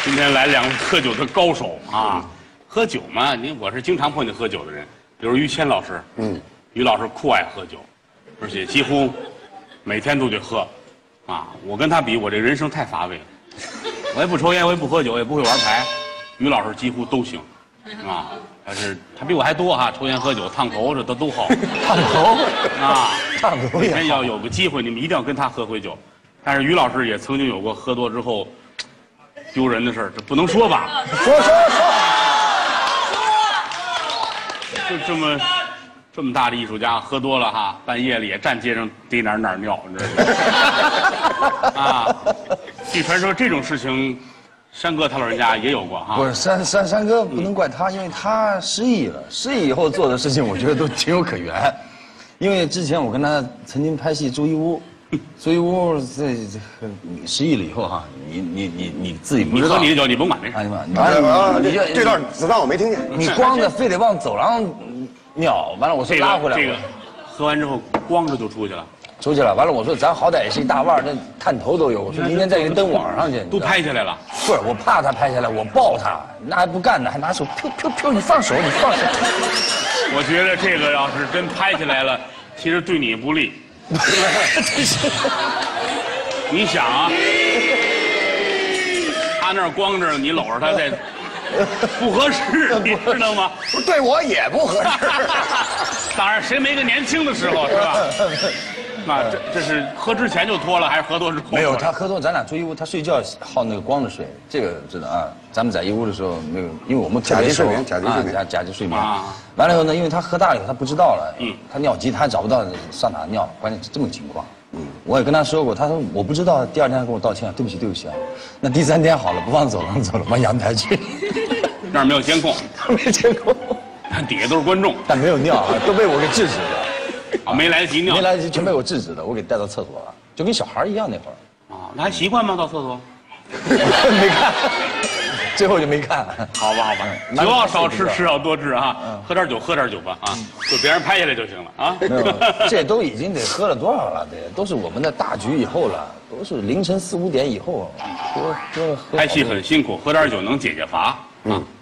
今天来两位喝酒的高手啊！喝酒嘛，我是经常碰见喝酒的人，比如于谦老师，于老师酷爱喝酒，而且几乎每天都得喝，啊！我跟他比，我这人生太乏味了。我也不抽烟，我也不喝酒，也不会玩牌，于老师几乎都行，啊！但是他比我还多哈，抽烟喝酒烫头这都好。 烫头啊， 烫头也好。 要有个机会，你们一定要跟他喝回酒。但是于老师也曾经有过喝多之后丢人的事儿，这不能说吧？ 说。 就这么大的艺术家，喝多了哈，半夜里也站街上逮哪儿尿，你知道吗？啊，据传说这种事情，山哥他老人家也有过哈。 不是山哥不能怪他，因为他失忆了。失忆以后做的事情，我觉得都情有可原。因为之前我跟他曾经拍戏住一屋，住一屋这失忆了以后哈，你自己不知道。 你喝你的酒，你甭管这事。 你就这段子弹我没听见。 你光着非得往走廊尿，完了我说拉回来。 这个喝完之后光着就出去了。 出去了，完了我说咱好歹也是一大腕，那探头都有。我说明天再给你登网上去。 都拍下来了。 不是，我怕他拍下来，我抱他，那还不干呢，还拿手飘，你放手。 我觉得这个要是真拍下来了，其实对你不利。你想啊，他那儿光着，你搂着他在，不合适，你知道吗？ 对我也不合适。 当然，谁没个年轻的时候是吧？那这是喝之前就脱了，还是喝多之后？ 没有，他喝多，咱俩住一屋，他睡觉好那个光着睡，这个知道啊。咱们在一屋的时候，那个因为我们甲级睡眠， 甲级睡眠。完了以后呢，因为他喝大了以后，他不知道了，他尿急，他还找不到上哪尿，关键是这么个情况。我也跟他说过，他说我不知道，第二天他跟我道歉，对不起啊。那第3天好了，不往走廊走了，往阳台去。 那儿没有监控， 没监控， 底下都是观众， 但没有尿啊，都被我给制止了。 啊，没来得及尿， 没来得及，全被我制止了，我给带到厕所了，就跟小孩一样那会儿。 啊，那还习惯吗？到厕所？ 没看，最后就没看。 好吧，酒要少吃，吃要多治啊。喝点酒吧啊，就别人拍下来就行了啊。 没有，这都已经得喝了多少了？都是我们的大局以后了，都是凌晨4、5点以后。 拍戏很辛苦，喝点酒能解乏啊。